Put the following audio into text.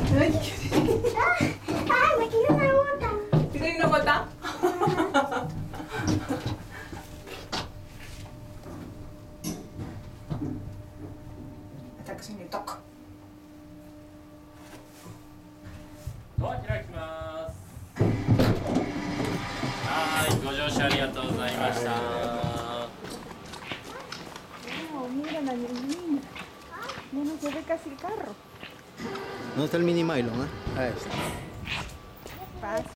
Ay, ¡Ay, me quedó una gota! ¿te cae una gota? Hasta que se me toca. ドア開きます。はい、ご乗車ありがとうございました。 Oh, mira la niña. Ya no se ve casi el carro. ¿Dónde está el mini nylon? Ahí está. Pasa.